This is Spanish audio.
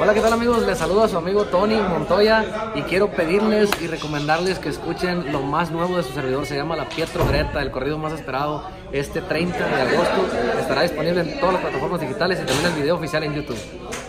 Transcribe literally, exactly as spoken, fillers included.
Hola, ¿qué tal amigos? Les saluda a su amigo Tony Montoya y quiero pedirles y recomendarles que escuchen lo más nuevo de su servidor. Se llama La Pietro Greta, el corrido más esperado. Este treinta de agosto estará disponible en todas las plataformas digitales y también el video oficial en YouTube.